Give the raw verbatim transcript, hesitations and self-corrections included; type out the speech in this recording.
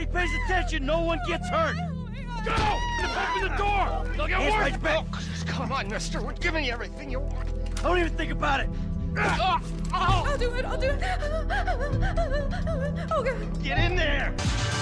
pays attention, no one gets hurt. Go! Open the door! They'll get Hands worse! right back. Oh, come on, mister. We're giving you everything you want. Don't even think about it. Oh, oh. I'll do it, I'll do it. Oh, God. Get in there!